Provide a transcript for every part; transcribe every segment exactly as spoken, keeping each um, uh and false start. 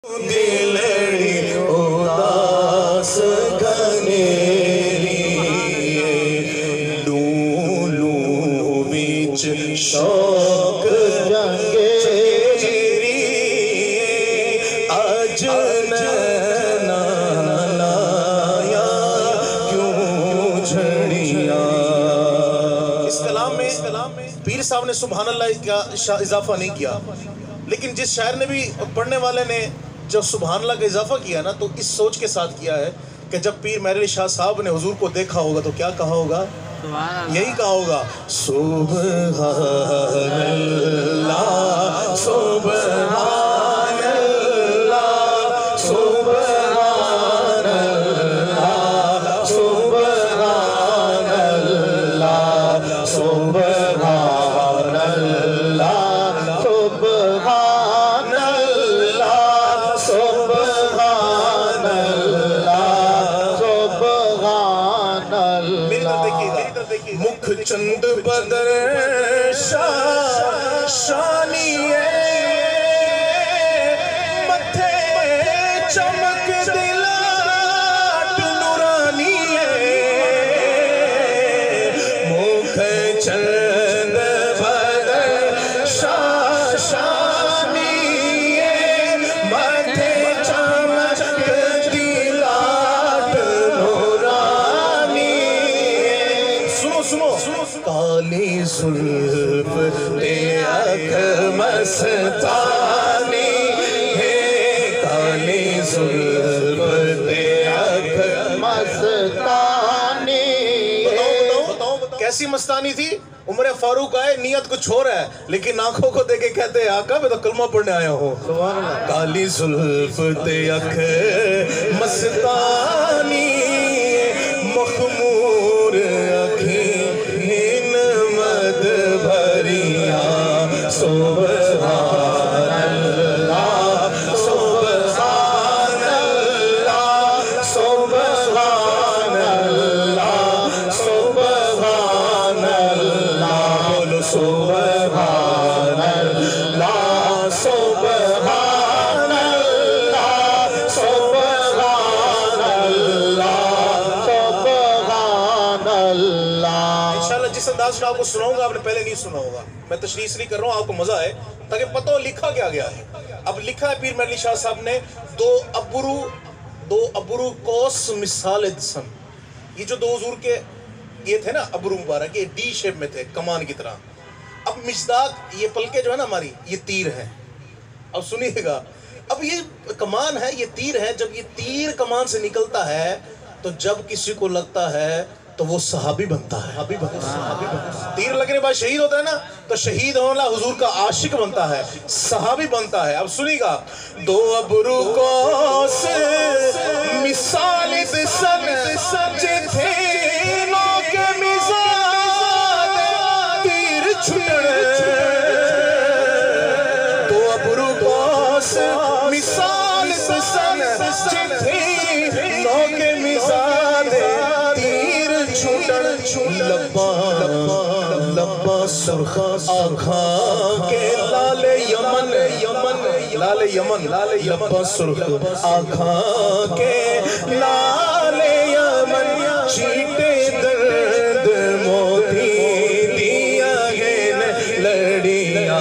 دلڑی اداس گھنیری لولو وچ شوق جنگیری اج نینا لایا کیوں جھڑیاں۔ اس کلام میں پیر صاحب نے سبحان اللہ کا اضافہ نہیں کیا، لیکن جس شاعر نے بھی پڑھنے والے نے جو سبحان اللہ کا اضافہ کیا نا تو اس سوچ کے ساتھ کیا ہے کہ جب پیر مہر علی شاہ صاحب نے حضور کو دیکھا ہوگا تو کیا کہا ہوگا؟ یہی کہا ہوگا سبحان اللہ سبحان اللہ سبحان اللہ سبحان اللہ سبحان اللہ سبحان اللہ سبحان اللہ سبحان اللہ۔ مکھ چند بدر شاہ شانیے متھے چمک دلاٹ نورانیے مکھ چند بدر شاہ شانیے متھے چمک دلاٹ نورانیے۔ سنو سنو کالی زلف تے اکھ مستانی ہے کالی زلف تے اکھ مستانی ہے۔ کیسی مستانی تھی؟ عمر فاروق آئے نیت کچھ ہو رہا ہے لیکن آنکھوں کو دیکھ کے کہتے ہیں آقا میں تو کلمہ پڑھنے آیا ہوں۔ کالی زلف تے اکھ مستانی مخمور اکھیں مد بھریاں سبحان اللہ سبحان اللہ سبحان اللہ سبحان اللہ بولو سبحان اللہ سبحان اللہ سبحان اللہ سبحان اللہ۔ انشاءاللہ جس انداز سے آپ کو سناؤں گا آپ نے پہلے نہیں سنا ہوگا، میں تشریح نہیں کر رہا ہوں، آپ کو مزہ آئے تاکہ پتہ ہو لکھا کیا گیا ہے۔ اب لکھا ہے پیر مہر علی شاہ صاحب نے دو ابرو دو ابرو کوس مثال دسن، یہ جو دو حضور کے یہ تھے نا ابرو مبارک یہ ڈی شیپ میں تھے کمان کی طرح۔ اب مصداق یہ پلکے جو ہے نا ہماری یہ تیر ہیں، اب سنیے گا اب یہ کمان ہے یہ تیر ہے، جب یہ تیر کمان سے نکلتا ہے تو جب کسی کو لگتا ہے تو وہ صحابی بنتا ہے۔ تیر لگنے بعد شہید ہوتا ہے نا تو شہید ہونے والا حضور کا عاشق بنتا ہے، صحابی بنتا ہے۔ اب سنیے گا دو ابرو کو سے مثال دسن جتھے نو کے مزاد تیر چھٹڑے دو ابرو کو سے مثال دسن جتھے نو کے مزاد لبا لبا سرخ آنکھاں کے لال یمن یمن لال یمن لبا سرخ آنکھاں کے لال یمن چیٹے درد موتی دیا گین لڑیاں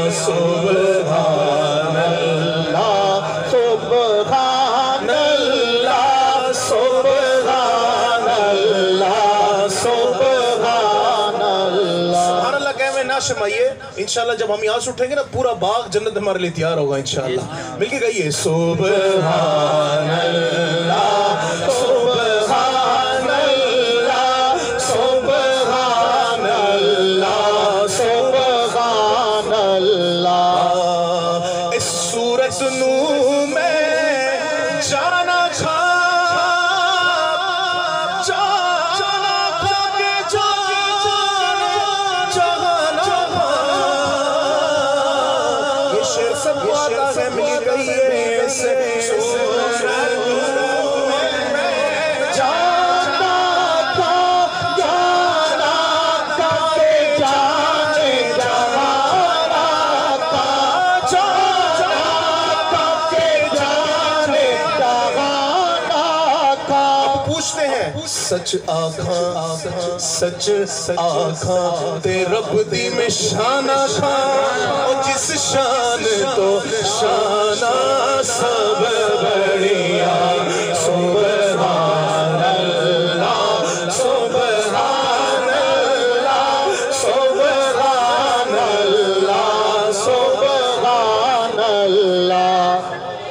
سبحان اللہ سبحان اللہ سبحان اللہ سبحان اللہ۔ سبحان اللہ کہہ میں نہ شمائیے، انشاءاللہ جب ہم یہاں سے اٹھیں گے نا پورا باغ جنت ہمارے لیے تیار ہوگا انشاءاللہ۔ مل کے کہیے سبحان اللہ سبحان اللہ سبحان اللہ سبحان اللہ۔ اس صورت نو میں جانا کھا جا سچ آکھاں سچ آکھاں تے رب دی میں شان آکھاں او جس شان تو شانہ سب بڑیا سبحان اللہ سبحان اللہ سبحان اللہ سبحان اللہ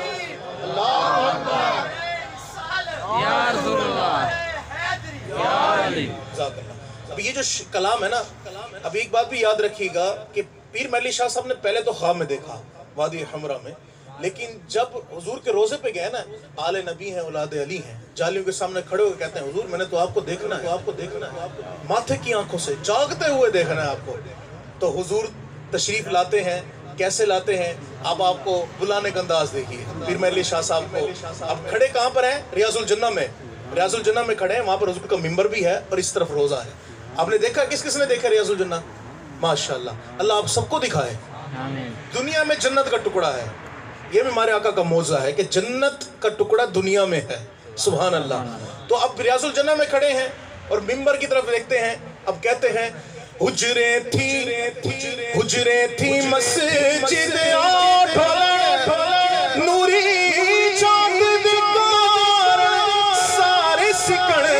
اب یہ جو کلام ہے نا، اب ایک بات بھی یاد رکھیے گا کہ پیر محلی شاہ صاحب نے پہلے تو خواب میں دیکھا وادی حمرہ میں، لیکن جب حضور کے روزے پہ گئے نا، آل نبی ہیں اولاد علی ہیں، جالیوں کے سامنے کھڑے ہوئے کہتے ہیں حضور میں نے تو آپ کو دیکھنا ہے، آپ کو دیکھنا ہے، ماتھے کی آنکھوں سے جاگتے ہوئے دیکھنا ہے آپ کو. تو حضور تشریف لاتے ہیں، کیسے لاتے ہیں؟ اب آپ کو بلانے کا انداز دیکھیے پیر محلی شاہ صاحب کو. اب کھڑے کہاں پر ہیں؟ ریاض الجنہ میں. ریاض الجنہ میں کھڑے ہیں، وہاں پر حضور کا ممبر بھی ہے اور اس طرف روزہ ہے. آپ نے دیکھا؟ کس کس نے دیکھا ریاض الجنہ؟ ماشاءاللہ اللہ آپ سب کو دکھائے. دنیا میں جنت کا ٹکڑا ہے، یہ بھی ہمارے آقا کا موضوع ہے کہ جنت کا ٹکڑا دنیا میں ہے. سبحان اللہ. تو اب ریاض الجنہ میں کھڑے ہیں اور ممبر کی طرف دیکھتے ہیں. اب کہتے ہیں حجرے تھی حجرے تھی مسجد آٹھ نوری چاند دکار سارے سکڑے.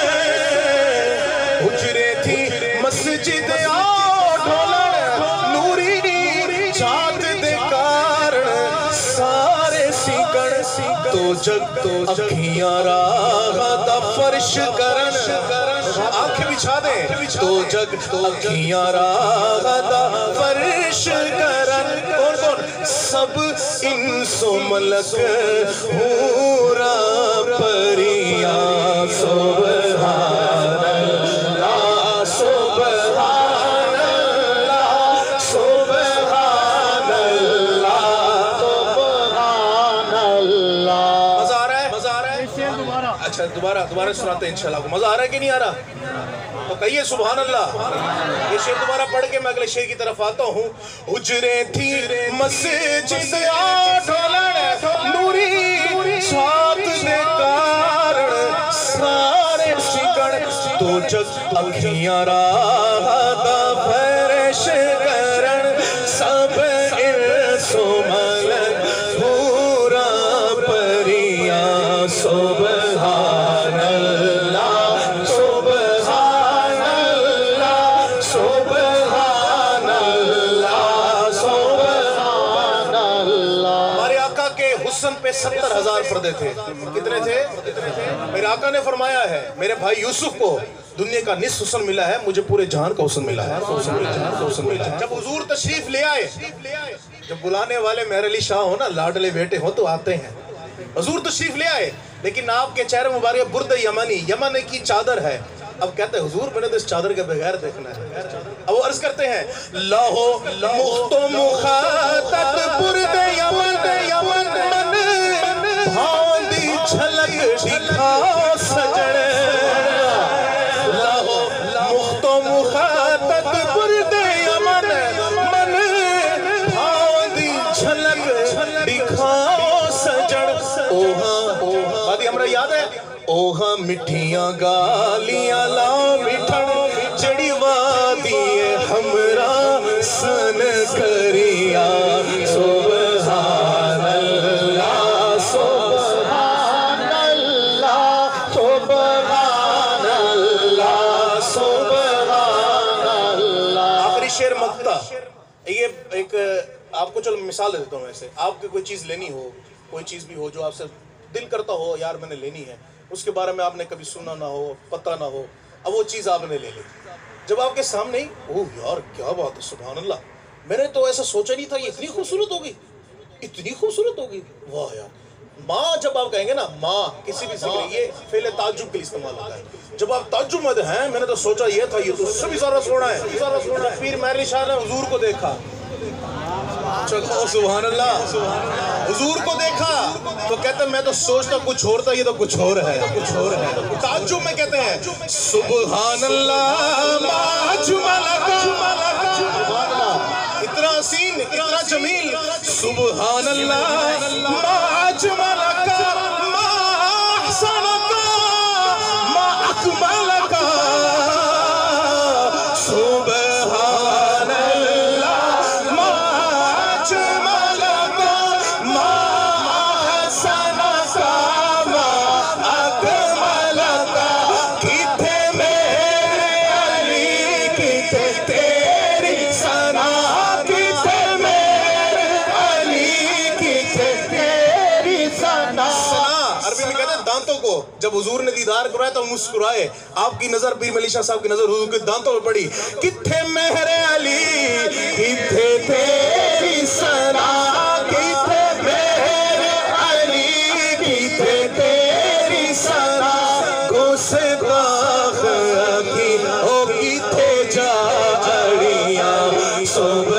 حجرے تھی مسجد آٹھ نوری چاند دکار سارے سکڑ. تو جگ تو اکھیاں راہ دا فرش کرن آنکھیں بچھا دیں تو جگ تو اکھیاں راہ دا فرش کرن. کون کون؟ سب انس و ملک حورا پریا سبحان اللہ سبحان اللہ سبحان اللہ سبحان اللہ. مزہ آ رہا ہے؟ مزہ آ رہا ہے؟ اچھا دوبارہ دوبارہ سناتے ہیں انشاءاللہ. مزہ آ رہا ہے کہ نہیں آ رہا؟ تو کہیے سبحان اللہ. یہ شعر دوبارہ پڑھ کے میں اگلے شعر کی طرف آتا ہوں. حجرے تھی مسجد آٹھ نوری چھات دے کارن سارے سکڑ. تو جگ اکھیاں راہ دا فرش کرن سب انس و ملک حورا پریا سبحان اللہ سبحان اللہ سبحان اللہ سبحان اللہ. ہمارے آقا کے حسن پہ ستر ہزار پردے تھے. کتنے تھے؟ میرے آقا نے فرمایا ہے میرے بھائی یوسف کو دنیا کا نصف حسن ملا ہے، مجھے پورے جہان کا حسن ملا ہے. جب حضور تشریف لے آئے، جب بلانے والے مہر علی شاہ ہو نا، لاڈلے بیٹے ہو تو آتے ہیں. حضور تشریف لے آئے لیکن آپ کے چہرے مبارک برد یمنی یمن کی چادر ہے. اب کہتے ہیں حضور میں نے تو اس چادر کے بغیر دیکھنا ہے. اب وہ عرض کرتے ہیں لاہو مخت و مخاطب برد یمن یمن من بھاندی جھلک دکھا سجڑ. لاہو مخت و مخاطب برد یمن من بھاندی جھلک دکھا سجڑ. اوہاں وادی ہمارا یاد ہے اوہاں مٹھیاں گالیاں لا مٹھن جڑی وادی ہمرا سن کریا سبحان اللہ سبحان اللہ سبحان اللہ سبحان اللہ. آخری شعر مقطع. یہ ایک آپ کو چلو مثال دے دیتا ہوں. ایسے آپ کو کوئی چیز لینی ہو، کوئی چیز بھی ہو جو آپ سے دل کرتا ہو یار میں نے لینی ہے، اس کے بارے میں آپ نے کبھی سنا نہ ہو، پتہ نہ ہو، اب وہ چیز آپ نے لے لی. جب آپ کے سامنے ہی اوہ یار کیا بات ہے سبحان اللہ، میں نے تو ایسا سوچا نہیں تھا یہ اتنی خوبصورت ہوگی، اتنی خوبصورت ہوگی، واہ یار. ماں جب آپ کہیں گے نا، ماں کسی بھی ذکر یہ فعل تعجب کے لیے استعمال ہوتا ہے. جب آپ تعجب میں ہیں میں نے تو سوچا یہ تھا، یہ تو اس سے بھی زیادہ سونا ہے. پیر محر علی شاہ نے حضور کو دیکھا، چلو سبحان اللہ، حضور کو دیکھا تو کہتے ہیں میں تو سوچتا کچھ اور تھا، یہ تو کچھ اور ہے، کچھ اور ہے. تعجب میں کہتے ہیں سبحان اللہ ما اجملک، اتنا حسین اتنا جمیل. سبحان اللہ ما اجملک ما احسنک ما اکملک جب حضور نے دیدار کرایا تو مسکرائے. آپ کی نظر پیر ملی شاہ صاحب کی نظر حضور کے دانتوں پر پڑی. کتھے مہر علی کتھے تیری سنا, کتھے مہر علی کتھے تیری سنا, گستاخ کی او کتھے جا اڑیاں صبح